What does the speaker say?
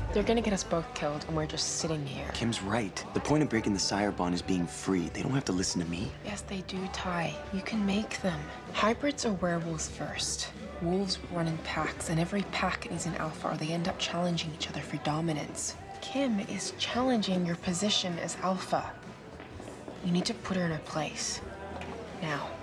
They're gonna get us both killed, and we're just sitting here. Kim's right. The point of breaking the sire bond is being free. They don't have to listen to me. Yes, they do, Ty. You can make them. Hybrids are werewolves first. Wolves run in packs, and every pack needs an alpha, or they end up challenging each other for dominance. Kim is challenging your position as alpha. You need to put her in her place. Now.